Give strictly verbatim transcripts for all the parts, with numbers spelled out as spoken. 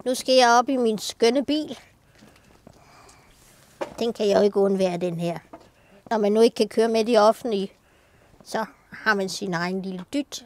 Nu skal jeg op i min skønne bil. Den kan jeg jo ikke undvære, den her. Når man nu ikke kan køre med de offentlige, så har man sin egen lille dyt.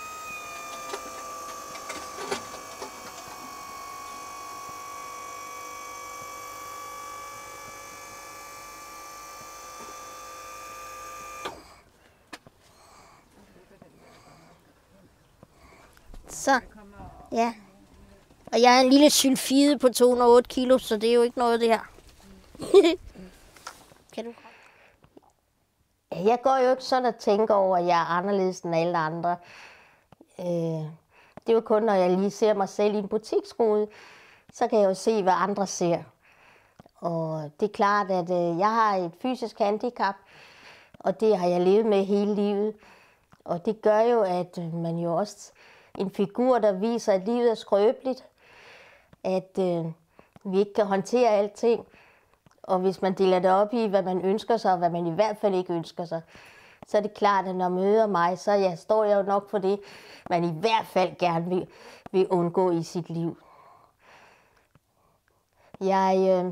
Så, ja. Og jeg er en lille sylfide på to hundrede og otte kilo, så det er jo ikke noget, det her. Kan du? Jeg går jo ikke sådan og tænker over, at jeg er anderledes end alle andre. Øh, det er jo kun, når jeg lige ser mig selv i en butiksrude, så kan jeg jo se, hvad andre ser. Og det er klart, at øh, jeg har et fysisk handicap, og det har jeg levet med hele livet. Og det gør jo, at man jo også en figur, der viser, at livet er skrøbeligt, at øh, vi ikke kan håndtere alting. Og hvis man deler det op i, hvad man ønsker sig, og hvad man i hvert fald ikke ønsker sig, så er det klart, at når man møder mig, så ja, står jeg jo nok for det, man i hvert fald gerne vil, vil undgå i sit liv. Jeg, øh,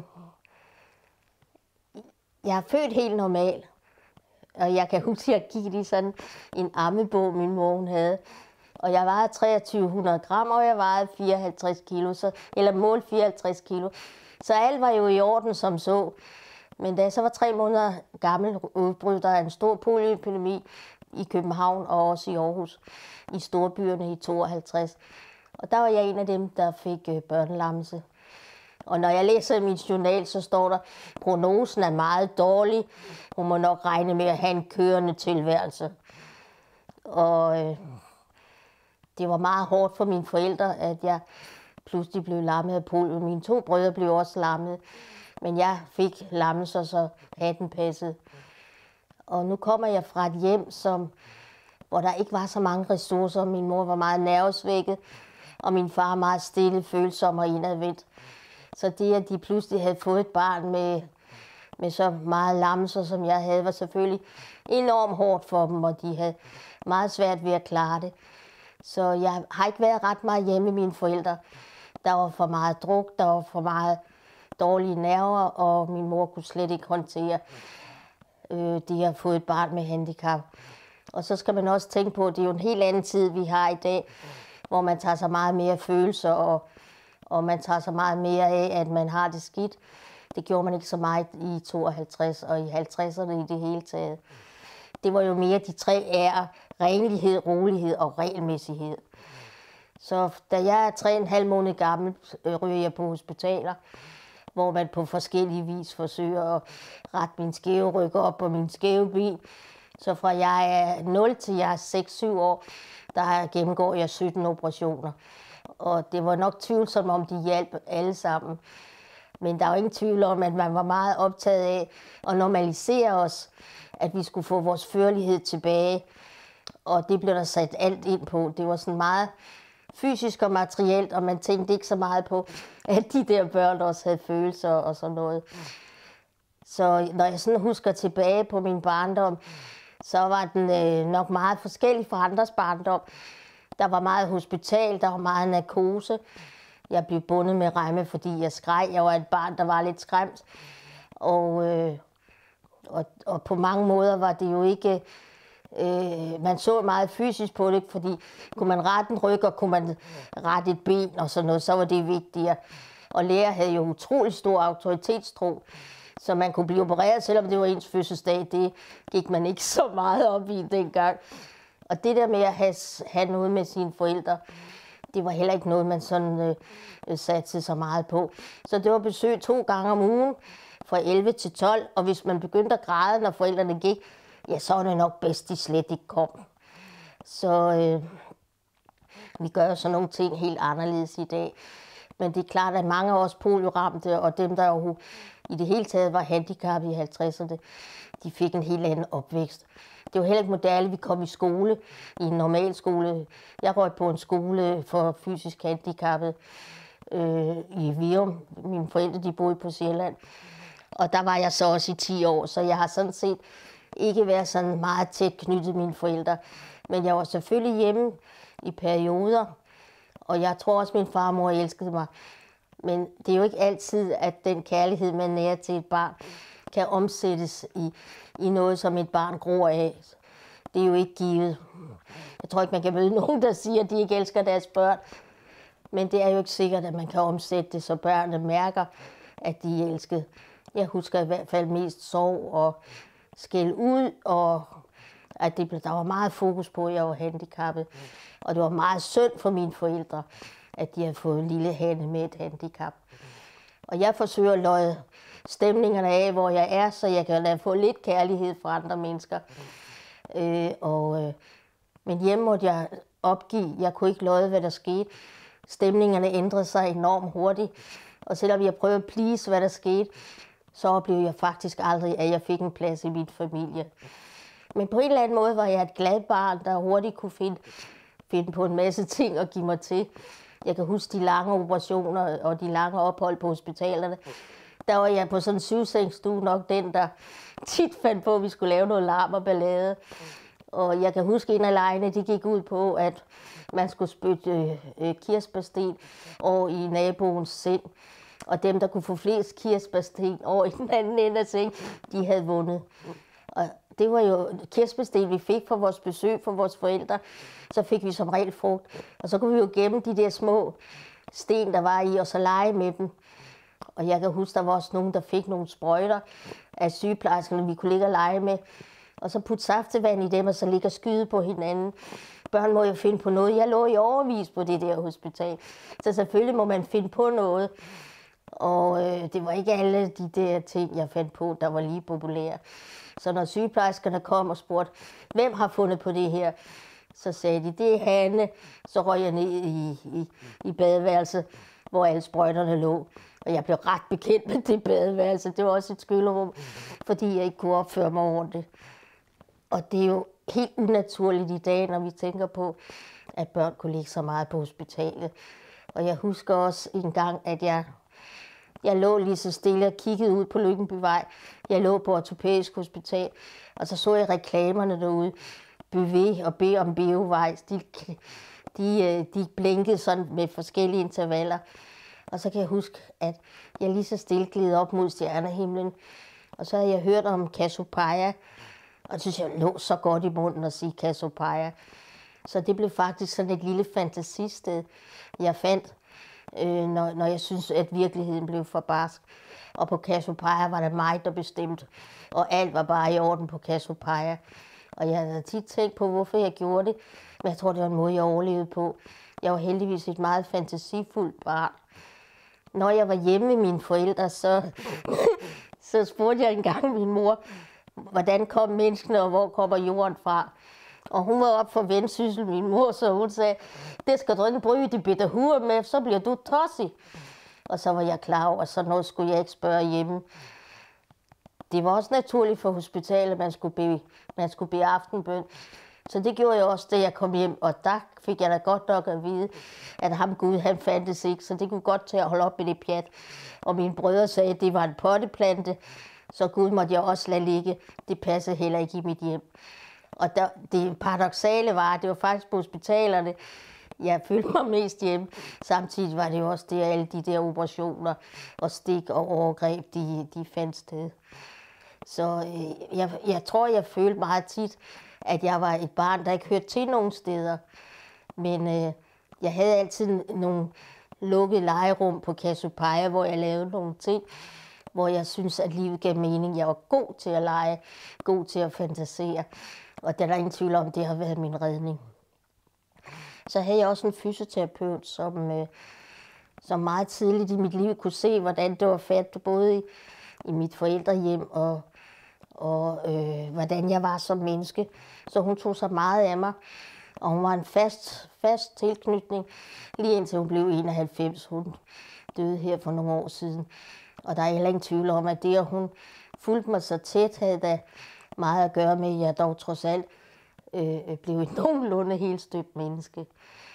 jeg er født helt normal, og jeg kan huske, at jeg gik i sådan en ammebog, min mor hun havde. Og jeg vejede treogtyve hundrede gram, og jeg vejede fireoghalvtreds kilo, så, eller mål fireoghalvtreds kilo. Så alt var jo i orden som så. Men da jeg så var tre måneder gammel, udbrød der en stor polioepidemi i København og også i Aarhus, i storbyerne i tooghalvtreds. Og der var jeg en af dem, der fik børnelammelse. Og når jeg læser i min journal, så står der, at prognosen er meget dårlig. Hun må nok regne med at have en kørende tilværelse. Og øh, det var meget hårdt for mine forældre, at jeg pludselig blev lammet af polio. Mine to brødre blev også lammet, men jeg fik lammelser, så hatten passede. Og nu kommer jeg fra et hjem, som, hvor der ikke var så mange ressourcer. Min mor var meget nervesvækket, og min far meget stille, følsom og indadvendt. Så det, at de pludselig havde fået et barn med, med så meget lammelser, som jeg havde, var selvfølgelig enormt hårdt for dem, og de havde meget svært ved at klare det. Så jeg har ikke været ret meget hjemme med mine forældre. Der var for meget druk, der var for meget dårlige nerver, og min mor kunne slet ikke håndtere øh, det at få et barn med handicap. Og så skal man også tænke på, at det er jo en helt anden tid, vi har i dag, hvor man tager så meget mere følelser, og, og man tager så meget mere af, at man har det skidt. Det gjorde man ikke så meget i tooghalvtreds og i halvtredserne i det hele taget. Det var jo mere de tre R'er: renlighed, rolighed og regelmæssighed. Så da jeg er tre og en halv måned gammel, ryger jeg på hospitaler, hvor man på forskellige vis forsøger at rette min skæve ryg op på min skæve ben. Så fra jeg er nul til jeg er seks syv år, der gennemgår jeg sytten operationer. Og det var nok tvivlsomt, om de hjalp alle sammen. Men der er jo ingen tvivl om, at man var meget optaget af at normalisere os, at vi skulle få vores førlighed tilbage. Og det blev der sat alt ind på. Det var sådan meget fysisk og materielt, og man tænkte ikke så meget på, at de der børn også havde følelser og sådan noget. Så når jeg sådan husker tilbage på min barndom, så var den øh, nok meget forskellig fra andres barndom. Der var meget hospital, der var meget narkose. Jeg blev bundet med remme, fordi jeg skreg. Jeg var et barn, der var lidt skræmt. Og, øh, og, og på mange måder var det jo ikke... Øh, man så meget fysisk på det, fordi kunne man rette en ryg, og kunne man rette et ben og sådan noget, så var det vigtigere. Og læger havde jo utrolig stor autoritetstro, så man kunne blive opereret, selvom det var ens fødselsdag. Det gik man ikke så meget op i dengang. Og det der med at have, have noget med sine forældre, det var heller ikke noget, man sådan øh, satte så meget på. Så det var besøg to gange om ugen, fra elleve til tolv, og hvis man begyndte at græde, når forældrene gik, ja, så var det nok bedst, de slet ikke kom. Så øh, vi gør jo sådan nogle ting helt anderledes i dag. Men det er klart, at mange af os polioramte, og dem, der jo i det hele taget var handicappet i halvtredserne, de fik en helt anden opvækst. Det var heller ikke moderne, vi kom i skole, i en normal skole. Jeg røg på en skole for fysisk handicappet øh, i Virum. Mine forældre, de boede på Sjælland. Og der var jeg så også i ti år, så jeg har sådan set ikke været sådan meget tæt knyttet mine forældre. Men jeg var selvfølgelig hjemme i perioder, og jeg tror også, min far og mor elskede mig. Men det er jo ikke altid, at den kærlighed, man nærer til et barn, kan omsættes i, i noget, som et barn gror af. Det er jo ikke givet. Jeg tror ikke, man kan møde nogen, der siger, at de ikke elsker deres børn. Men det er jo ikke sikkert, at man kan omsætte det, så børnene mærker, at de er elsket. Jeg husker i hvert fald mest sorg og skæld ud, og at det blev, der var meget fokus på, at jeg var handicappet. Og det var meget synd for mine forældre, at de havde fået en lille Hanne med et handicap. Og jeg forsøger at løje stemningerne af, hvor jeg er, så jeg kan få lidt kærlighed fra andre mennesker. Øh, og, øh, men hjemme måtte jeg opgive. Jeg kunne ikke løje, hvad der skete. Stemningerne ændrede sig enormt hurtigt. Og selvom jeg prøvede at please, hvad der skete, så oplevede jeg faktisk aldrig, at jeg fik en plads i min familie. Men på en eller anden måde var jeg et glad barn, der hurtigt kunne finde, finde på en masse ting at give mig til. Jeg kan huske de lange operationer og de lange ophold på hospitalerne. Der var jeg på sådan en syvsengsstue nok den, der tit fandt på, at vi skulle lave noget larm og ballade. Og jeg kan huske, en af lejene, de gik ud på, at man skulle spytte øh, kirsebærsten over i naboens seng. Og dem, der kunne få flest kirsebærsten over i den anden ende af seng, de havde vundet. Og det var jo kirsebærsten, vi fik for vores besøg fra vores forældre. Så fik vi som regel frugt. Og så kunne vi jo gemme de der små sten, der var i, og så lege med dem. Og jeg kan huske, der var også nogen, der fik nogle sprøjter af sygeplejerskerne, vi kunne ligge og lege med. Og så putte saftevand i dem, og så ligge og skyde på hinanden. Børn må jo finde på noget. Jeg lå i overvis på det der hospital. Så selvfølgelig må man finde på noget. Og øh, det var ikke alle de der ting, jeg fandt på, der var lige populære. Så når sygeplejerskerne kom og spurgte, hvem har fundet på det her? Så sagde de, det er Hanne. Så røg jeg ned i, i, i badeværelset, hvor alle sprøjterne lå. Og jeg blev ret bekendt med det badeværelse. Det var også et skyllerum, fordi jeg ikke kunne opføre mig ordentligt. Og det er jo helt unaturligt i dag, når vi tænker på, at børn kunne ligge så meget på hospitalet. Og jeg husker også en gang, at jeg, jeg lå lige så stille og kiggede ud på Lyngbyvej. Jeg lå på ortopædisk hospital, og så så jeg reklamerne derude. Bøvé og B om Beovej. De, de, de blinkede sådan med forskellige intervaller. Og så kan jeg huske, at jeg lige så stille gled op mod stjernehimlen. Og så havde jeg hørt om Cassiopeia. Og det synes jeg lå så godt i munden at sige Cassiopeia. Så det blev faktisk sådan et lille fantasisted, jeg fandt, øh, når, når jeg synes, at virkeligheden blev for barsk. Og på Cassiopeia var det mig, der bestemte. Og alt var bare i orden på Cassiopeia. Og jeg havde tit tænkt på, hvorfor jeg gjorde det. Men jeg tror, det var en måde, jeg overlevede på. Jeg var heldigvis et meget fantasifuldt barn. Når jeg var hjemme med mine forældre, så, så spurgte jeg engang min mor, hvordan kom menneskene, og hvor kommer jorden fra? Og hun var op for Vendsyssel, min mor, så hun sagde, det skal du ikke bryde de bitte huer med, så bliver du tossig. Og så var jeg klar over, så noget skulle jeg ikke spørge hjemme. Det var også naturligt for hospitalet, at man skulle bede, man skulle bede aftenbøn. Så det gjorde jeg også, da jeg kom hjem, og der fik jeg da godt nok at vide, at ham Gud, han fandtes ikke, så det kunne godt til at holde op med det pjat. Og mine brødre sagde, at det var en potteplante, så Gud måtte jeg også lade ligge. Det passede heller ikke i mit hjem. Og der, det paradoksale var, at det var faktisk på hospitalerne, jeg følte mig mest hjemme. Samtidig var det jo også det, alle de der operationer og stik og overgreb, de, de fandt sted. Så øh, jeg, jeg tror, jeg følte meget tit, at jeg var et barn, der ikke hørte til nogen steder. Men øh, jeg havde altid nogle lukkede legerum på Cassiopeia, hvor jeg lavede nogle ting, hvor jeg synes, at livet gav mening. Jeg var god til at lege, god til at fantasere, og der er ingen tvivl om, det har været min redning. Så havde jeg også en fysioterapeut, som, øh, som meget tidligt i mit liv kunne se, hvordan det var fat, både i, i mit forældrehjem og, og øh, hvordan jeg var som menneske. Så hun tog sig meget af mig, og hun var en fast, fast tilknytning, lige indtil hun blev enoghalvfems. Hun døde her for nogle år siden. Og der er heller ingen tvivl om, at det, at hun fulgte mig så tæt, havde da meget at gøre med, at jeg dog trods alt øh, blev et nogenlunde helt støbt menneske.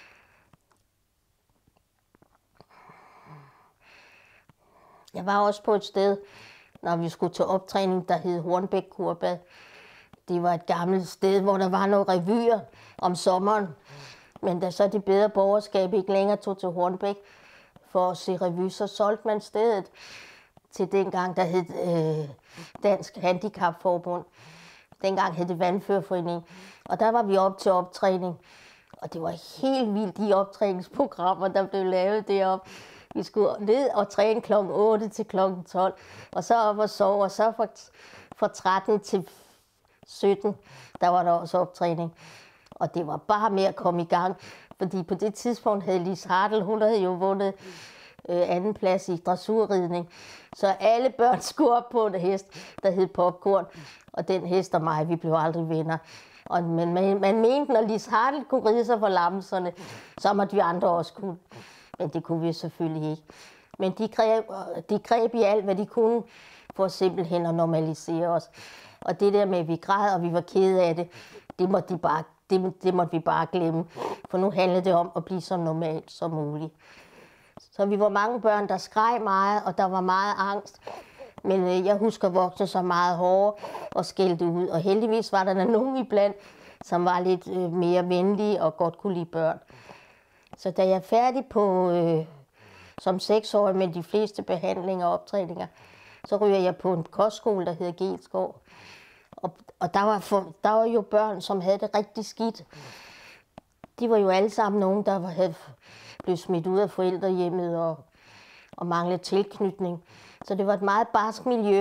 Jeg var også på et sted, når vi skulle til optræning, der hed Hornbæk Kurbad. Det var et gammelt sted, hvor der var nogle revyer om sommeren. Men da så det bedre borgerskab ikke længere tog til Hornbæk, for at se revy, så solgte man stedet til dengang, der hed øh, Dansk Handicapforbund. Dengang hed det Vandførerforening. Og der var vi op til optræning. Og det var helt vildt, de optræningsprogrammer, der blev lavet deroppe. Vi skulle ned og træne klokken otte til klokken tolv, og så op og sove, og så fra, fra tretten til sytten, der var der også optræning. Og det var bare med at komme i gang, fordi på det tidspunkt havde Lise Hartl, hun havde jo vundet øh, anden plads i dressurridning. Så alle børn skulle op på en hest, der hed Popcorn, og den hest og mig, vi blev aldrig venner. Og, men man, man mente, når Lise Hartl kunne ride sig for lammelserne, så måtte vi andre også kunne. Men det kunne vi selvfølgelig ikke. Men de greb, de greb i alt, hvad de kunne, for simpelthen at normalisere os. Og det der med, at vi græd, og vi var kede af det, det måtte, de bare, det, det måtte vi bare glemme. For nu handlede det om at blive så normalt som muligt. Så vi var mange børn, der skreg meget, og der var meget angst. Men øh, jeg husker voksne så meget hårde og skældte ud. Og heldigvis var der nogen iblandt, som var lidt øh, mere venlige og godt kunne lide børn. Så da jeg er færdig på, øh, som seksårig med de fleste behandlinger og optræninger, så ryger jeg på en kostskole, der hedder Geelskov. Og, og der, var for, der var jo børn, som havde det rigtig skidt. De var jo alle sammen nogen, der havde blevet smidt ud af forældrehjemmet og, og manglede tilknytning. Så det var et meget barsk miljø.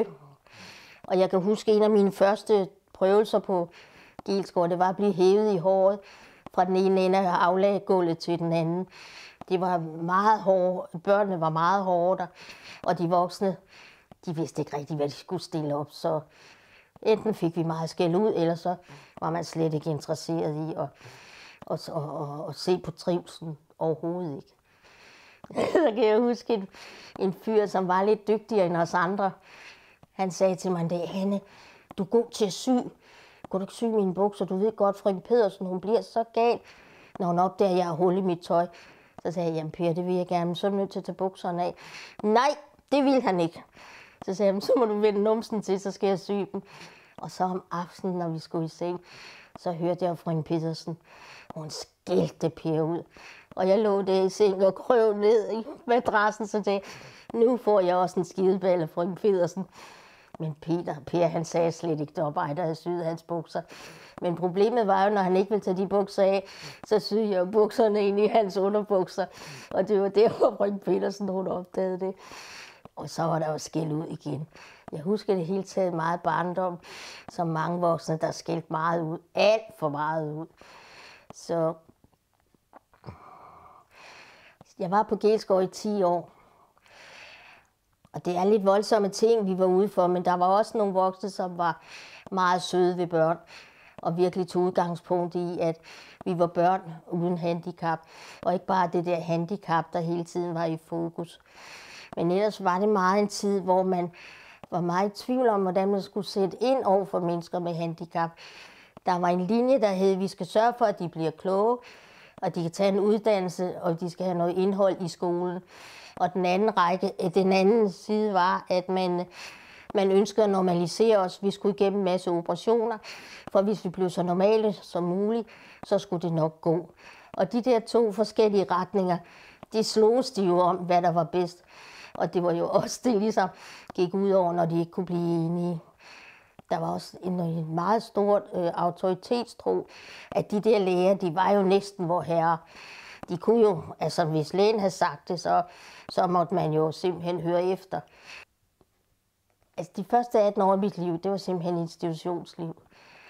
Og jeg kan huske, en af mine første prøvelser på Geelskov, det var at blive hævet i håret fra den ene ende af aflaggulvet til den anden. Det var meget hårde. Børnene var meget hårde der, og de voksne, de vidste ikke rigtig, hvad de skulle stille op. Så enten fik vi meget skæld ud, eller så var man slet ikke interesseret i at, at, at, at, at se på trivslen overhovedet ikke. Så kan jeg huske en, en fyr, som var lidt dygtigere end os andre. Han sagde til mig en dag, Hanne, du er god til at sy. Kunne du ikke sy mine bukser? Du ved godt, frøken Pedersen, hun bliver så gal, når hun opdager, at jeg har hul i mit tøj. Så sagde jeg, jamen Per, det vil jeg gerne, men så er du nødt til at tage bukserne af. Nej, det ville han ikke. Så sagde jeg, så må du vende numsen til, så skal jeg sy dem. Og så om aftenen, når vi skulle i seng, så hørte jeg frøken Pedersen, hun skældte Per ud. Og jeg lå der i seng og krøv ned i madrassen, så sagde nu får jeg også en skideball af frøken Pedersen. Men Peter, Per, han sagde slet ikke deroppe, ej, der havde syet hans bukser. Men problemet var jo, når han ikke ville tage de bukser af, så syede jeg bukserne ind i hans underbukser. Og det var der, hvor frøken Pedersen, hun opdagede det. Og så var der jo skæld ud igen. Jeg husker det hele taget meget barndom, som mange voksne, der skældte meget ud. Alt for meget ud. Så jeg var på Geelskov i ti år. Og det er lidt voldsomme ting, vi var ude for, men der var også nogle voksne, som var meget søde ved børn, og virkelig tog udgangspunkt i, at vi var børn uden handicap, og ikke bare det der handicap, der hele tiden var i fokus. Men ellers var det meget en tid, hvor man var meget i tvivl om, hvordan man skulle sætte ind over for mennesker med handicap. Der var en linje, der hed, at vi skal sørge for, at de bliver kloge, og de kan tage en uddannelse, og de skal have noget indhold i skolen. Og den anden, række, den anden side var, at man, man ønskede at normalisere os. Vi skulle igennem en masse operationer, for hvis vi blev så normale som muligt, så skulle det nok gå. Og de der to forskellige retninger, de sloges de jo om, hvad der var bedst. Og det var jo også det, ligesom gik ud over, når de ikke kunne blive enige. Der var også en, en meget stor øh, autoritetstro, at de der læger, de var jo næsten vor herre. De kunne jo, altså hvis lægen havde sagt det, så, så måtte man jo simpelthen høre efter. Altså de første atten år i mit liv, det var simpelthen institutionsliv.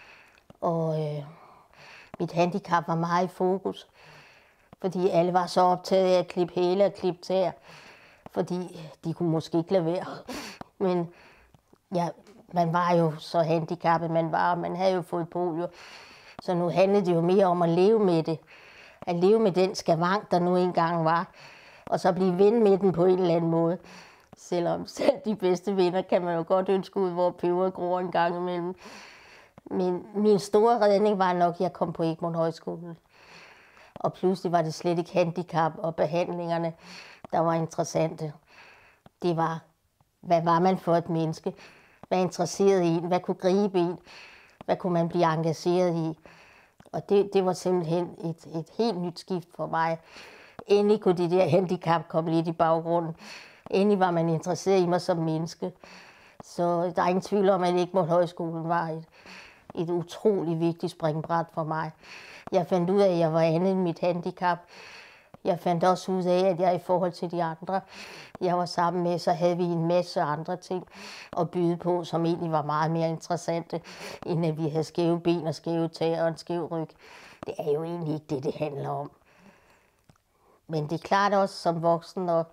Og øh, mit handicap var meget i fokus, fordi alle var så optaget af at klippe hæle og klippe tæer, fordi de kunne måske ikke lade være. Men ja, man var jo så handicappet, man var, man havde jo fået polio. Så nu handlede det jo mere om at leve med det. At leve med den skavank, der nu engang var, og så blive ven med den på en eller anden måde. Selvom selv de bedste venner kan man jo godt ønske ud, hvor peber gror en gang imellem. Men min store redning var nok, at jeg kom på Egmont Højskole. Og pludselig var det slet ikke handicap og behandlingerne, der var interessante. Det var, hvad var man for et menneske? Hvad interesserede i en? Hvad kunne gribe en? Hvad kunne man blive engageret i? Og det, det var simpelthen et, et helt nyt skift for mig. endelig kunne de der handicap komme lidt i baggrunden. Endelig var man interesseret i mig som menneske. Så der er ingen tvivl om, at Egmont Højskolen var et, et utroligt vigtigt springbræt for mig. Jeg fandt ud af, at jeg var andet end mit handicap. Jeg fandt også ud af, at jeg i forhold til de andre, jeg var sammen med, så havde vi en masse andre ting at byde på, som egentlig var meget mere interessante, end at vi havde skæve ben og skæve tæer og en skæv ryg. Det er jo egentlig ikke det, det handler om. Men det er klart også som voksen, og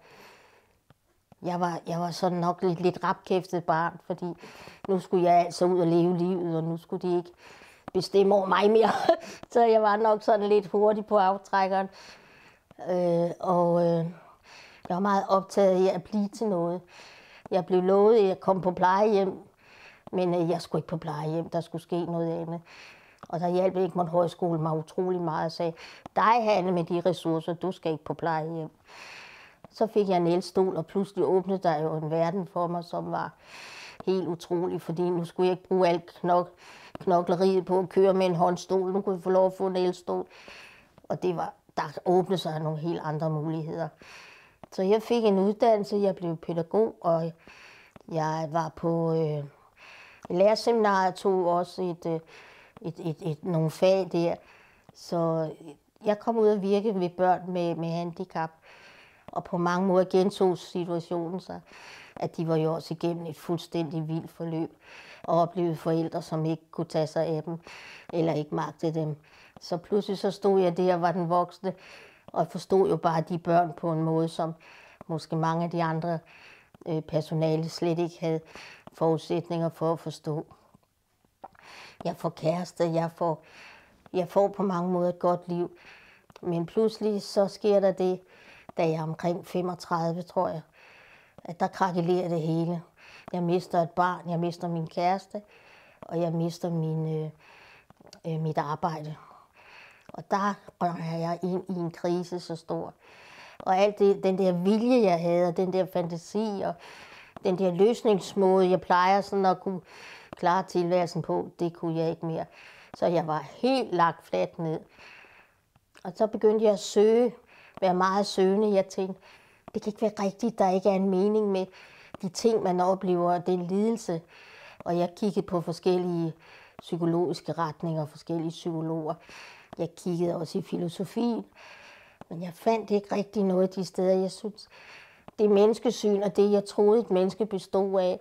jeg var, jeg var sådan nok lidt, lidt rapkæftet barn, fordi nu skulle jeg altså ud og leve livet, og nu skulle de ikke bestemme over mig mere. Så jeg var nok sådan lidt hurtig på aftrækkeren. Øh, og øh, jeg var meget optaget af at blive til noget. Jeg blev lovet, at jeg kom på plejehjem, men øh, jeg skulle ikke på plejehjem, der skulle ske noget andet. Og der hjalp Egmont Højskole mig utrolig meget og sagde, dig Hanne med de ressourcer, du skal ikke på plejehjem. Så fik jeg en elstol, og pludselig åbnede der jo en verden for mig, som var helt utrolig, fordi nu skulle jeg ikke bruge alt knok knokleriet på at køre med en håndstol. Nu kunne jeg få lov at få en elstol. Og det var, der åbnede sig nogle helt andre muligheder. Så jeg fik en uddannelse, jeg blev pædagog, og jeg var på øh, lærerseminariet, tog også et, øh, et, et, et, nogle fag der. Så jeg kom ud og virke ved børn med, med handicap. Og på mange måder gentog situationen sig, at de var jo også igennem et fuldstændig vildt forløb og oplevede forældre, som ikke kunne tage sig af dem eller ikke magtede dem. Så pludselig så stod jeg der og var den voksne og forstod jo bare de børn på en måde, som måske mange af de andre øh, personale slet ikke havde forudsætninger for at forstå. Jeg får kæreste, jeg får, jeg får på mange måder et godt liv, men pludselig så sker der det, da jeg er omkring femogtredive, tror jeg, at der krakelerer det hele. Jeg mister et barn, jeg mister min kæreste, og jeg mister min, øh, øh, mit arbejde. Og der er jeg ind i en krise så stor. Og alt det, den der vilje, jeg havde, og den der fantasi, og den der løsningsmåde, jeg plejer sådan at kunne klare tilværelsen på, det kunne jeg ikke mere. Så jeg var helt lagt fladt ned. Og så begyndte jeg at søge, være meget søgende. Jeg tænkte, det kan ikke være rigtigt, der ikke er en mening med de ting, man oplever, og den lidelse. Og jeg kiggede på forskellige psykologiske retninger, forskellige psykologer. Jeg kiggede også i filosofien, men jeg fandt ikke rigtig noget af de steder. Jeg synes, det menneskesyn og det, jeg troede, et menneske bestod af,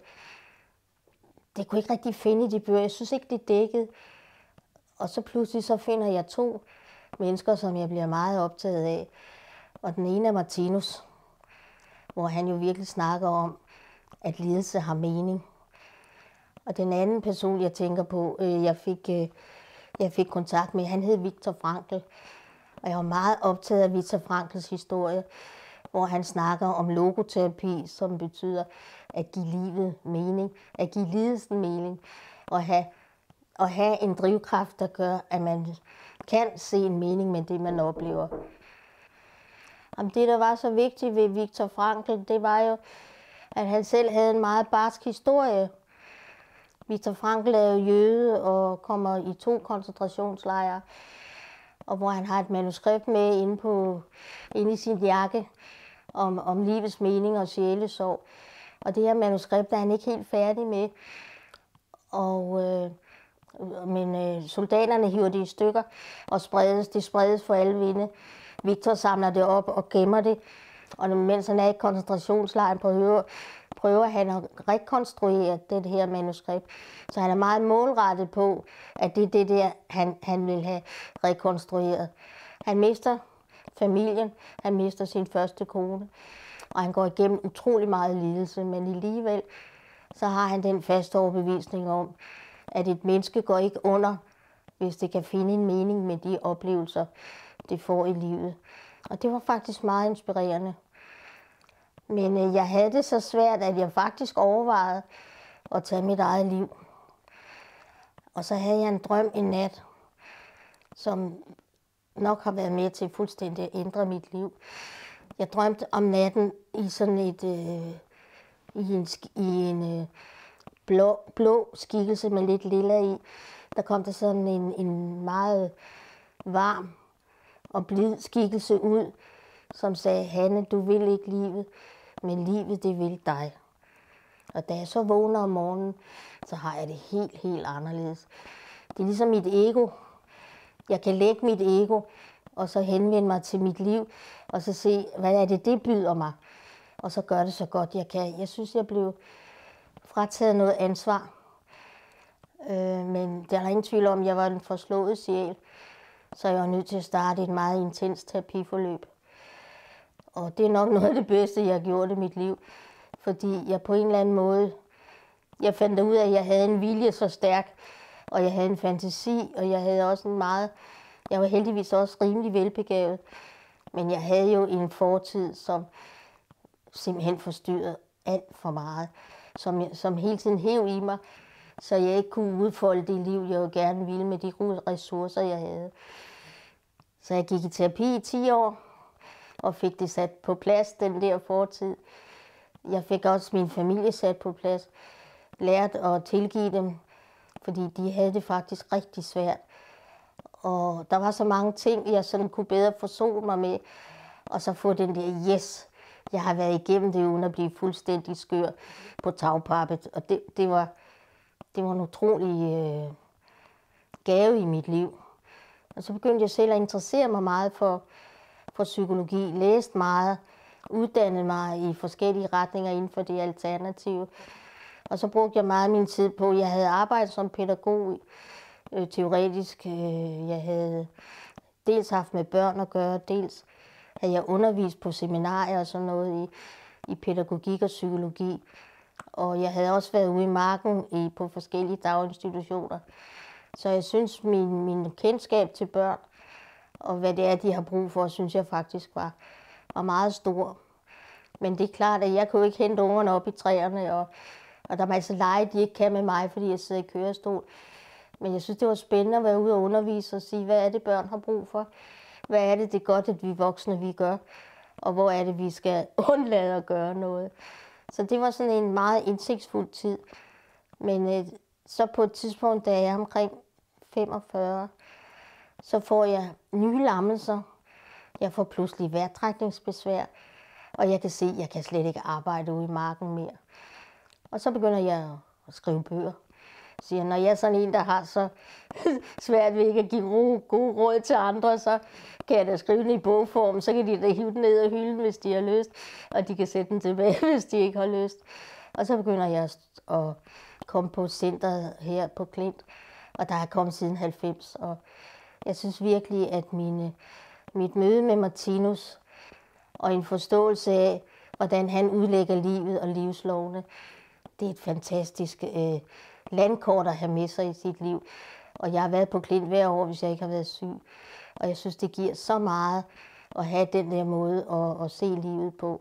det kunne ikke rigtig finde i de bøger. Jeg synes ikke, det dækkede. Og så pludselig så finder jeg to mennesker, som jeg bliver meget optaget af. Og den ene er Martinus, hvor han jo virkelig snakker om, at lidelse har mening. Og den anden person, jeg tænker på, øh, jeg, fik, øh, jeg fik kontakt med, han hed Viktor Frankl. Og jeg var meget optaget af Viktor Frankls historie, hvor han snakker om logoterapi, som betyder at give livet mening, at give lidelsen mening, og have, og have en drivkraft, der gør, at man kan se en mening med det, man oplever. Jamen, det, der var så vigtigt ved Viktor Frankl, det var jo, at han selv havde en meget barsk historie. Viktor Frankl er jo jøde og kommer i to koncentrationslejre, og hvor han har et manuskript med inde, på, inde i sin jakke om, om livets mening og sjælesorg. Og det her manuskript er han ikke helt færdig med. Og, øh, men øh, soldaterne hiver det i stykker og spredes. Det spredes for alle vinde. Viktor samler det op og gemmer det. Og mens han er i koncentrationslejren, prøver, prøver han at rekonstruere det her manuskript. Så han er meget målrettet på, at det er det der, han, han vil have rekonstrueret. Han mister familien, han mister sin første kone, og han går igennem utrolig meget lidelse, men alligevel så har han den faste overbevisning om, at et menneske går ikke under, hvis det kan finde en mening med de oplevelser, det får i livet. Og det var faktisk meget inspirerende. Men øh, jeg havde det så svært, at jeg faktisk overvejede at tage mit eget liv. Og så havde jeg en drøm en nat, som nok har været med til fuldstændig at ændre mit liv. Jeg drømte om natten i sådan et øh, i en, i en øh, blå, blå skikkelse med lidt lilla i. Der kom der sådan en, en meget varm og blid skikkelse ud som sagde, Hanne, du vil ikke livet, men livet, det vil dig. Og da jeg så vågner om morgenen, så har jeg det helt, helt anderledes. Det er ligesom mit ego. Jeg kan lægge mit ego, og så henvende mig til mit liv, og så se, hvad er det, det byder mig. Og så gør det så godt, jeg kan. Jeg synes, jeg blev frataget noget ansvar. Øh, men der er ingen tvivl om, at jeg var en forslået sjæl, så jeg var nødt til at starte et meget intens terapiforløb. Og det er nok noget af det bedste, jeg har gjort i mit liv. Fordi jeg på en eller anden måde, jeg fandt ud af, at jeg havde en vilje så stærk, og jeg havde en fantasi, og jeg havde også en meget, jeg var heldigvis også rimelig velbegavet, men jeg havde jo en fortid, som simpelthen forstyrrede alt for meget, som, som hele tiden hæv i mig, så jeg ikke kunne udfolde det liv, jeg jo gerne ville med de ressourcer, jeg havde. Så jeg gik i terapi i ti år, og fik det sat på plads, den der fortid. Jeg fik også min familie sat på plads, lært at tilgive dem, fordi de havde det faktisk rigtig svært. Og der var så mange ting, jeg sådan kunne bedre forsone mig med, og så få den der, yes, jeg har været igennem det, uden at blive fuldstændig skør på tagpappet. Og det, det, var, det var en utrolig øh, gave i mit liv. Og så begyndte jeg selv at interessere mig meget for, for psykologi, læste meget, uddannede mig i forskellige retninger inden for det alternative. Og så brugte jeg meget af min tid på, jeg havde arbejdet som pædagog, øh, teoretisk. Øh, jeg havde dels haft med børn at gøre, dels havde jeg undervist på seminarier og sådan noget i, i pædagogik og psykologi. Og jeg havde også været ude i marken i, på forskellige daginstitutioner. Så jeg synes, min, min kendskab til børn og hvad det er, de har brug for, synes jeg faktisk var, var meget stor. Men det er klart, at jeg kunne ikke hente ungerne op i træerne, og, og der var altså lege, de ikke kan med mig, fordi jeg sidder i kørestol. Men jeg synes, det var spændende at være ude og undervise og sige, hvad er det, børn har brug for? Hvad er det, det er godt, at vi voksne vi gør? Og hvor er det, vi skal undlade at gøre noget? Så det var sådan en meget indsigtsfuld tid. Men øh, så på et tidspunkt, da jeg er omkring femogfyrre, så får jeg nye lammelser. Jeg får pludselig vejrtrækningsbesvær, og jeg kan se, at jeg kan slet ikke arbejde ude i marken mere. Og så begynder jeg at skrive bøger. Jeg siger, når jeg er sådan en, der har så svært ved ikke at give gode, gode råd til andre, så kan jeg da skrive den i bogform, så kan de da hive den ned af hylden, hvis de har lyst, og de kan sætte den tilbage, hvis de ikke har lyst. Og så begynder jeg at komme på centret her på Klint, og der er jeg kommet siden halvfems, og jeg synes virkelig, at mine, mit møde med Martinus og en forståelse af, hvordan han udlægger livet og livslovene, det er et fantastisk øh, landkort at have med sig i sit liv. Og jeg har været på Klint hver år, hvis jeg ikke har været syg. Og jeg synes, det giver så meget at have den der måde at, at se livet på.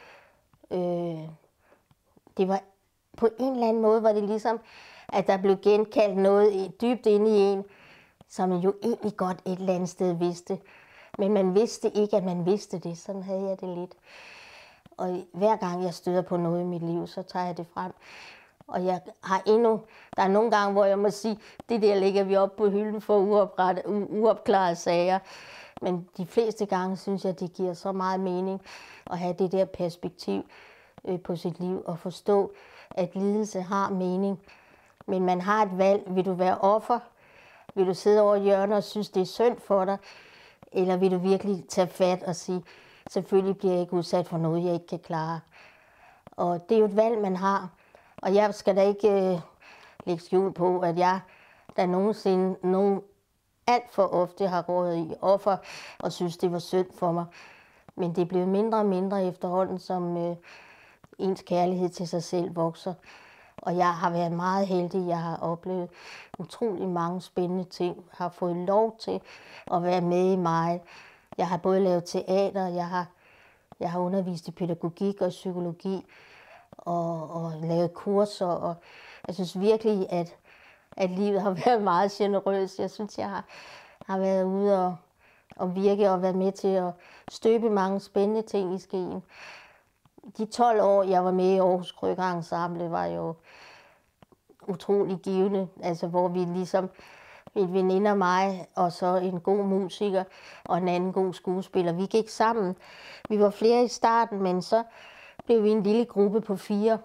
Øh, det var på en eller anden måde, var det ligesom, at der blev genkaldt noget dybt inde i en, som man jo egentlig godt et eller andet sted vidste. Men man vidste ikke, at man vidste det. Sådan havde jeg det lidt. Og hver gang jeg støder på noget i mit liv, så tager jeg det frem. Og jeg har endnu, der er nogle gange, hvor jeg må sige, det der lægger vi op på hylden for uopklarede sager. Men de fleste gange synes jeg, det giver så meget mening at have det der perspektiv øh, på sit liv og forstå, at lidelse har mening. Men man har et valg. Vil du være offer? Vil du sidde over hjørnet og synes, det er synd for dig? Eller vil du virkelig tage fat og sige, selvfølgelig bliver jeg ikke udsat for noget, jeg ikke kan klare? Og det er jo et valg, man har. Og jeg skal da ikke øh, lægge skjul på, at jeg der nogensinde, nogen, alt for ofte har rådet i offer og synes, det var synd for mig. Men det er blevet mindre og mindre efterhånden, som øh, ens kærlighed til sig selv vokser. Og jeg har været meget heldig. Jeg har oplevet utrolig mange spændende ting. Jeg har fået lov til at være med i meget. Jeg har både lavet teater, jeg har, jeg har undervist i pædagogik og psykologi, og, og lavet kurser. Og jeg synes virkelig, at, at livet har været meget generøst. Jeg synes, jeg har, har været ude og, og virke og været med til at støbe mange spændende ting i skeen. De tolv år, jeg var med i Aarhus Krøger Ensemble, var jo utrolig givende, altså hvor vi ligesom min veninde og mig, og så en god musiker og en anden god skuespiller. Vi gik sammen. Vi var flere i starten, men så blev vi en lille gruppe på fire,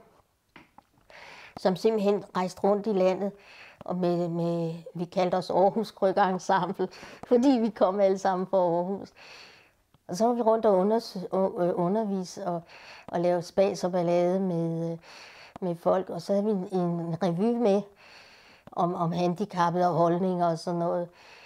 som simpelthen rejste rundt i landet. Og med, med, vi kaldte os Aarhus Krykker Ensemble, fordi vi kom alle sammen fra Aarhus. Og så var vi rundt og under, undervise og, og lave spas og ballade med, med folk. Og så havde vi en, en revy med om, om handicappede og holdninger og sådan noget.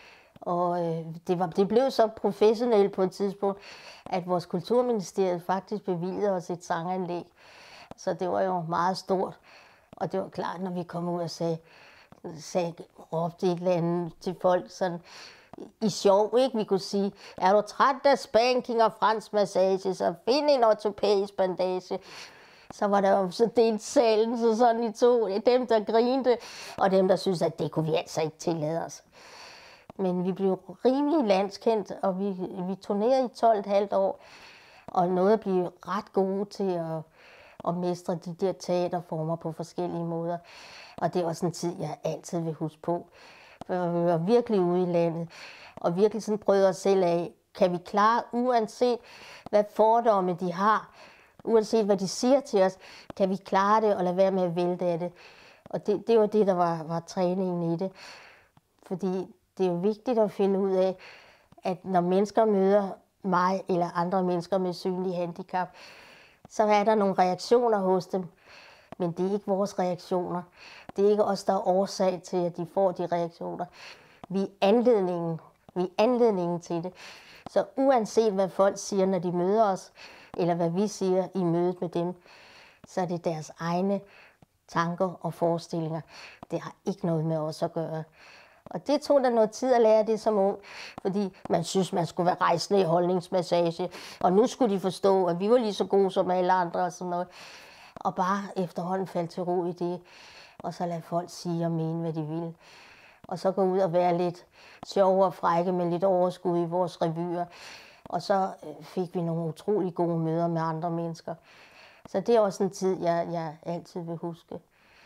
Og øh, det, var, det blev så professionelt på et tidspunkt, at vores kulturministeriet faktisk bevilgede os et sanganlæg. Så det var jo meget stort. Og det var klart, når vi kom ud og sagde, sagde råbte et eller andet til folk sådan i sjov, ikke? Vi kunne sige, er du træt af spanking og fransk massage, så find en ortopædisk bandage. Så var der jo så delt salen, så sådan i to, dem der grinte, og dem der syntes, at det kunne vi altså ikke tillade os. Men vi blev rimelig landskendt, og vi, vi turnerede i tolv komma fem år, og nåede at blive ret gode til at, at mestre de der teaterformer på forskellige måder. Og det var sådan en tid, jeg altid vil huske på. For vi var virkelig ude i landet, og virkelig sådan prøvede os selv af, kan vi klare, uanset hvad fordomme de har, uanset hvad de siger til os, kan vi klare det og lade være med at vælte af det. Og det, det var det, der var, var træningen i det. Fordi det er jo vigtigt at finde ud af, at når mennesker møder mig eller andre mennesker med synlig handicap, så er der nogle reaktioner hos dem. Men det er ikke vores reaktioner. Det er ikke os, der er årsag til, at de får de reaktioner. Vi er anledningen. Vi er anledningen til det. Så uanset hvad folk siger, når de møder os, eller hvad vi siger i mødet med dem, så er det deres egne tanker og forestillinger. Det har ikke noget med os at gøre. Og det tog da noget tid at lære det som ung, fordi man synes, man skulle være rejsende i holdningsmassage, og nu skulle de forstå, at vi var lige så gode som alle andre og sådan noget. Og bare efterhånden falde til ro i det, og så lade folk sige og mene, hvad de vil. Og så gå ud og være lidt sjove og frække med lidt overskud i vores revyer. Og så fik vi nogle utrolig gode møder med andre mennesker. Så det er også en tid, jeg, jeg altid vil huske.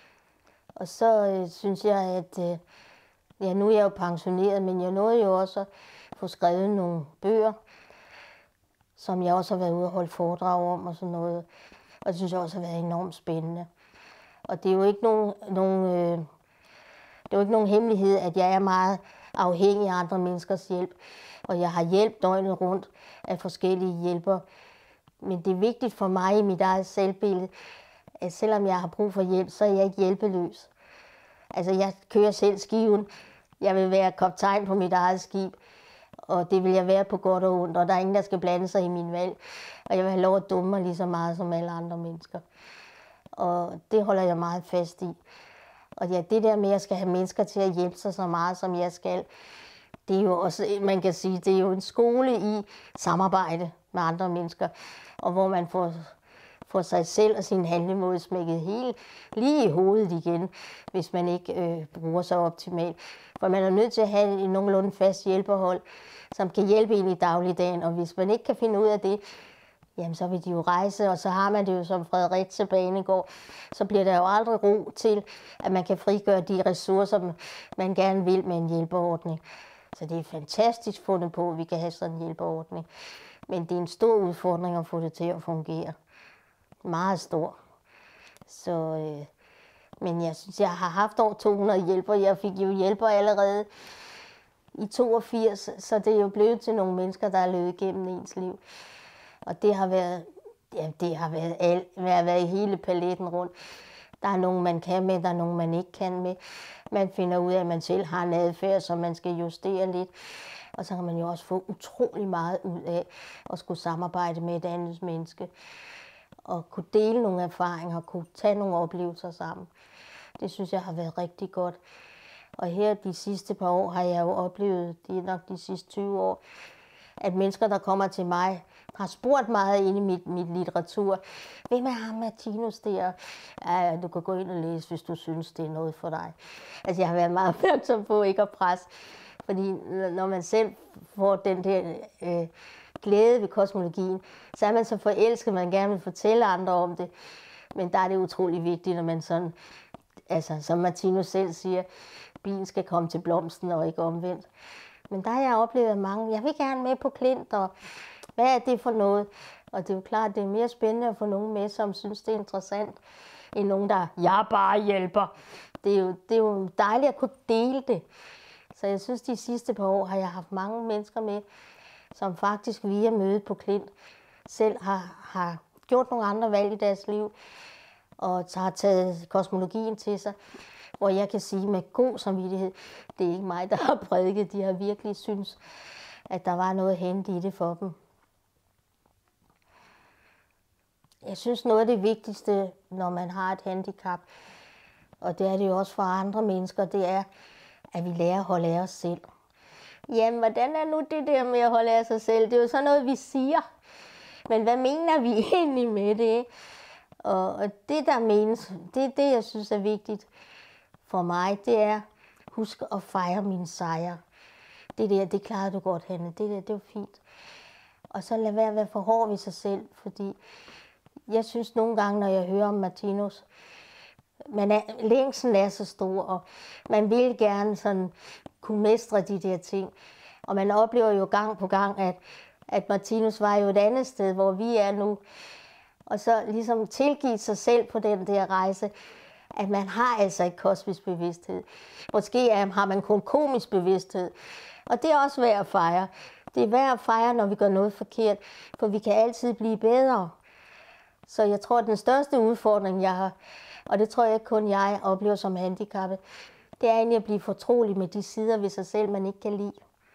Og så øh, synes jeg, at øh, ja, nu er jeg jo pensioneret, men jeg nåede jo også at få skrevet nogle bøger, som jeg også har været ude og holde foredrag om og sådan noget. Og det synes jeg også har været enormt spændende. Og det er jo ikke nogen, nogen, øh, det er jo ikke nogen hemmelighed, at jeg er meget afhængig af andre menneskers hjælp. Og jeg har hjælp døgnet rundt af forskellige hjælpere. Men det er vigtigt for mig i mit eget selvbillede, at selvom jeg har brug for hjælp, så er jeg ikke hjælpeløs. Altså jeg kører selv skiven. Jeg vil være kaptajn på mit eget skib. Og det vil jeg være på godt og ondt, og der er ingen, der skal blande sig i min valg. Og jeg vil have lov at dumme mig lige så meget som alle andre mennesker. Og det holder jeg meget fast i. Og ja, det der med, at jeg skal have mennesker til at hjælpe sig så meget, som jeg skal, det er jo også, man kan sige, det er jo en skole i samarbejde med andre mennesker, og hvor man får, får sig selv og sin handlemåde smækket helt lige i hovedet igen, hvis man ikke øh, bruger sig optimalt. For man er nødt til at have en nogenlunde fast hjælperhold, som kan hjælpe en i dagligdagen, og hvis man ikke kan finde ud af det, jamen så vil de jo rejse, og så har man det jo som Fredericia Banegård, så bliver der jo aldrig ro til, at man kan frigøre de ressourcer, man gerne vil med en hjælperordning. Så det er fantastisk fundet på, at vi kan have sådan en hjælperordning. Men det er en stor udfordring at få det til at fungere. Meget stor. Så, øh, men jeg synes, jeg har haft over to hundrede hjælpere. Jeg fik jo hjælper allerede i toogfirs, så det er jo blevet til nogle mennesker, der er løbet igennem ens liv. Og det har været, ja, det har været, alt, har været hele paletten rundt. Der er nogen, man kan med, der er nogen, man ikke kan med. Man finder ud af, at man selv har en adfærd, som man skal justere lidt. Og så kan man jo også få utrolig meget ud af at skulle samarbejde med et andet menneske. Og kunne dele nogle erfaringer, og kunne tage nogle oplevelser sammen. Det synes jeg har været rigtig godt. Og her de sidste par år har jeg jo oplevet, det er nok de sidste tyve år, at mennesker, der kommer til mig, har spurgt meget ind i mit, mit litteratur. Hvem er ham, Martinus der? Ja, du kan gå ind og læse, hvis du synes, det er noget for dig. Altså, jeg har været meget opmærksom på ikke at presse. Fordi når man selv får den der øh, glæde ved kosmologien, så er man så forelsket, man gerne vil fortælle andre om det. Men der er det utrolig vigtigt, når man sådan altså som Martinus selv siger, bilen skal komme til blomsten og ikke omvendt. Men der har jeg oplevet mange, jeg vil gerne med på Klint, og hvad er det for noget? Og det er jo klart, det er mere spændende at få nogen med, som synes, det er interessant, end nogen, der, jeg bare hjælper. Det er, jo, det er jo dejligt at kunne dele det. Så jeg synes, de sidste par år har jeg haft mange mennesker med, som faktisk via mødet på Klint selv har, har gjort nogle andre valg i deres liv, og har taget kosmologien til sig, hvor jeg kan sige med god samvittighed, det er ikke mig, der har prædiket. De har virkelig synes, at der var noget hente i det for dem. Jeg synes, noget af det vigtigste, når man har et handicap, og det er det jo også for andre mennesker, det er, at vi lærer at holde af os selv. Jamen, hvordan er nu det der med at holde af sig selv? Det er jo sådan noget, vi siger. Men hvad mener vi egentlig med det? Og det, der menes, det er det, jeg synes er vigtigt for mig, det er, husk at fejre mine sejre. Det der, det klarede du godt, Hanne. Det der, det var fint. Og så lad være at være for hård ved sig selv, fordi jeg synes nogle gange, når jeg hører om Martinus, man er, længslen er så stor, og man vil gerne sådan kunne mestre de der ting. Og man oplever jo gang på gang, at, at Martinus var jo et andet sted, hvor vi er nu. Og så ligesom tilgive sig selv på den der rejse, at man har altså ikke kosmisk bevidsthed. Måske har man kun komisk bevidsthed. Og det er også værd at fejre. Det er værd at fejre, når vi gør noget forkert, for vi kan altid blive bedre. Så jeg tror, at den største udfordring, jeg har, og det tror jeg ikke kun jeg oplever som handicappet, det er egentlig at blive fortrolig med de sider ved sig selv, man ikke kan lide.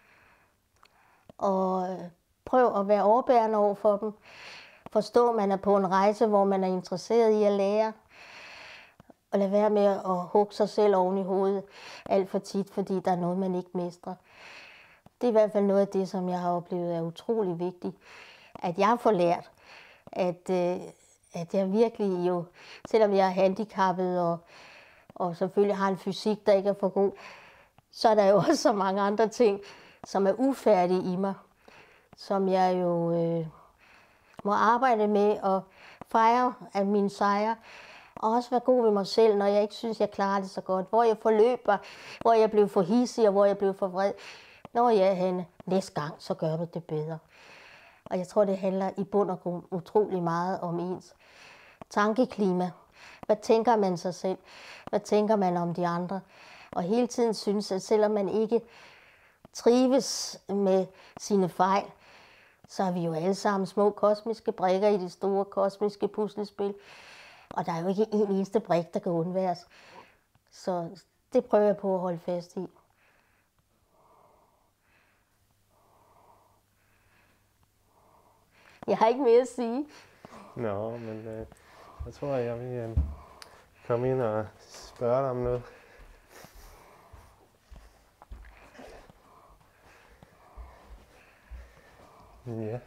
Og prøv at være overbærende over for dem. Forstå, at man er på en rejse, hvor man er interesseret i at lære. Og lad være med at hugge sig selv oven i hovedet alt for tit, fordi der er noget, man ikke mestrer. Det er i hvert fald noget af det, som jeg har oplevet er utrolig vigtigt. At jeg får lært, at, øh, at jeg virkelig jo, selvom jeg er handicappet og, og selvfølgelig har en fysik, der ikke er for god, så er der jo også så mange andre ting, som er ufærdige i mig, som jeg jo øh, må arbejde med og fejre af mine sejre, og også være god ved mig selv, når jeg ikke synes, jeg klarer det så godt. Hvor jeg forløber, hvor jeg blev for hidsig, og hvor jeg blev for vred. Når jeg er henne, næste gang, så gør du det bedre. Og jeg tror, det handler i bund og grund utrolig meget om ens tankeklima. Hvad tænker man sig selv? Hvad tænker man om de andre? Og hele tiden synes, at selvom man ikke trives med sine fejl, så er vi jo alle sammen små kosmiske brikker i det store kosmiske puslespil. Og der er jo ikke en eneste brik, der kan undværes. Så det prøver jeg på at holde fast i. Jeg har ikke mere at sige. Nå, men øh, jeg tror, jeg vil øh, komme ind og spørge dig om noget. Ja.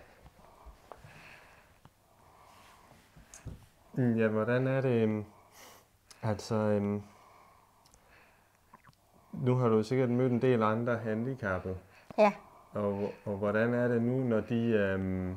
Ja, hvordan er det, øhm, altså, øhm, nu har du sikkert mødt en del andre handicappede. Ja. Og, og hvordan er det nu, når de, øhm,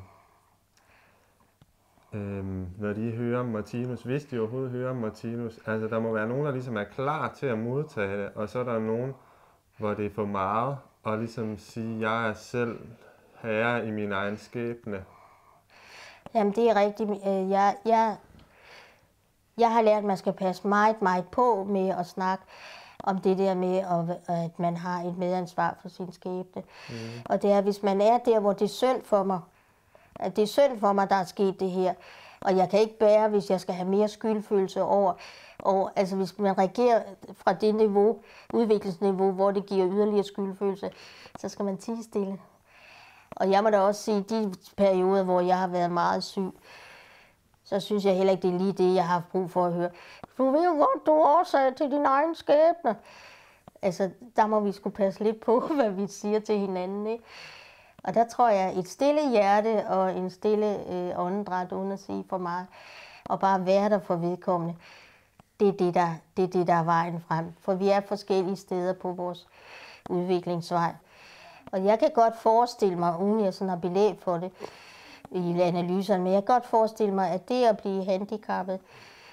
øhm, når de hører om Martinus, hvis de overhovedet hører om Martinus, altså der må være nogen, der ligesom er klar til at modtage det, og så er der nogen, hvor det er for meget, og ligesom sige, jeg er selv herre i min egen skæbne. Jamen det er rigtigt. Jeg, jeg, jeg har lært, at man skal passe meget, meget på med at snakke om det der med, at man har et medansvar for sin skæbne. Mm. Og det er, hvis man er der, hvor det er synd for mig, at det er synd for mig, der er sket det her, og jeg kan ikke bære, hvis jeg skal have mere skyldfølelse over, over altså hvis man reagerer fra det niveau, udviklingsniveau, hvor det giver yderligere skyldfølelse, så skal man tie stille. Og jeg må da også sige, de perioder, hvor jeg har været meget syg, så synes jeg heller ikke, det er lige det, jeg har haft brug for at høre. Du ved jo godt, du er årsag til din egen skæbne. Altså, der må vi skulle passe lidt på, hvad vi siger til hinanden, ikke? Og der tror jeg, et stille hjerte og en stille øh, åndedræt, uden at sige for meget, og bare være der for vedkommende, det er det, der, det er det, der er vejen frem. For vi er forskellige steder på vores udviklingsvej. Og jeg kan godt forestille mig, uden jeg sådan har belæg for det i analyserne, men jeg kan godt forestille mig, at det at blive handicappet,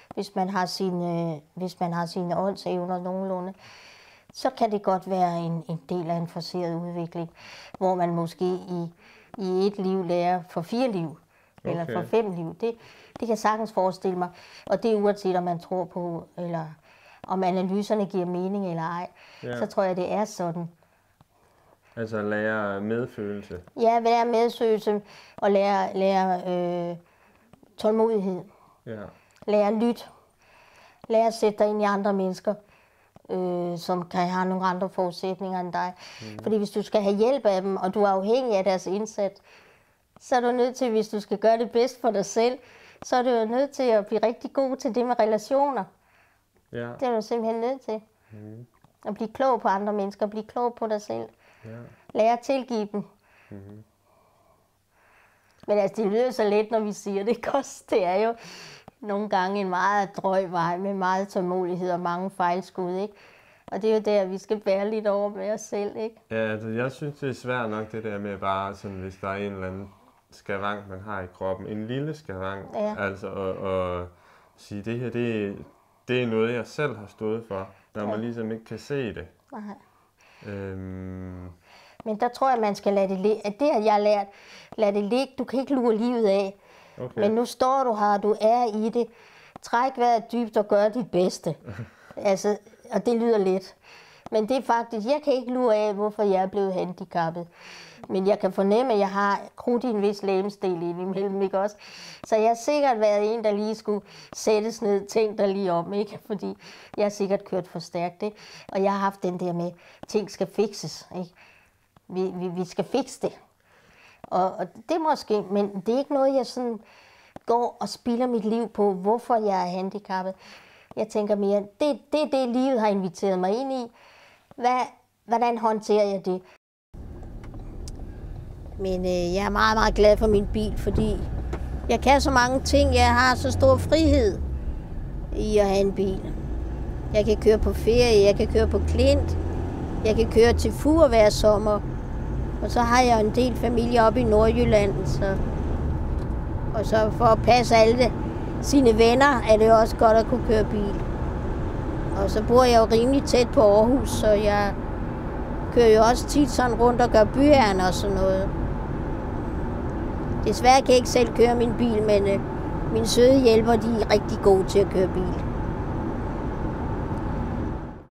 hvis man har sine, hvis man har sine åndsevner nogenlunde, så kan det godt være en, en del af en forceret udvikling, hvor man måske i, i et liv lærer for fire liv, okay. eller for fem liv. Det, det kan sagtens forestille mig, og det er uanset om man tror på, eller om analyserne giver mening eller ej, ja. Så tror jeg, det er sådan. Altså lære medfølelse? Ja, lære medfølelse og lære, lære øh, tålmodighed. Ja. Lære at lytte. Lære at sætte dig ind i andre mennesker, øh, som kan have nogle andre forudsætninger end dig. Mm. Fordi hvis du skal have hjælp af dem, og du er afhængig af deres indsats, så er du nødt til, hvis du skal gøre det bedst for dig selv, så er du jo nødt til at blive rigtig god til det med relationer. Ja. Det er du simpelthen nødt til. Mm. At blive klog på andre mennesker, blive klog på dig selv. Ja. Lære at tilgive dem. Mm. Men altså, det lyder så let, når vi siger det. Det er jo nogle gange en meget drøj vej med meget tålmodighed og mange fejlskud, ikke? Og det er jo der, vi skal bære lidt over med os selv, ikke? Ja, altså, jeg synes, det er svært nok det der med bare, sådan, hvis der er en eller anden skavank, man har i kroppen. En lille skavank. Ja. Altså, og, og sige, det her, det, det er noget, jeg selv har stået for, når ja. man ligesom ikke kan se det. Nej. Øhm... Men der tror jeg, man skal lade det ligge. At det har jeg lært. Lad det ligge. Du kan ikke lure livet af. Okay. Men nu står du her, du er i det. Træk vejret dybt og gør dit bedste. Altså, og det lyder let. Men det er faktisk, jeg kan ikke lure af, hvorfor jeg er blevet handicappet. Men jeg kan fornemme, at jeg har krudt i en vis legemsdel indimellem, ikke også? Så jeg har sikkert været en, der lige skulle sættes ned, tænkt der lige om, ikke? Fordi jeg har sikkert kørt for stærkt, ikke? Og jeg har haft den der med, at ting skal fikses, ikke? Vi, vi, vi skal fikse det. Og, og det er måske, men det er ikke noget, jeg sådan går og spilder mit liv på, hvorfor jeg er handicappet. Jeg tænker mere, det, det er det, livet har inviteret mig ind i. Hvad, hvordan håndterer jeg det? Men øh, jeg er meget, meget glad for min bil, fordi jeg kan så mange ting. Jeg har så stor frihed i at have en bil. Jeg kan køre på ferie, jeg kan køre på Klint, jeg kan køre til Fur hver sommer. Og så har jeg en del familie oppe i Nordjylland. Så. Og så for at passe alle sine venner, er det også godt at kunne køre bil. Og så bor jeg jo rimelig tæt på Aarhus, så jeg kører jo også tit sådan rundt og gør byærend og sådan noget. Desværre kan jeg ikke selv køre min bil, men øh, mine søde hjælper, de er rigtig gode til at køre bil.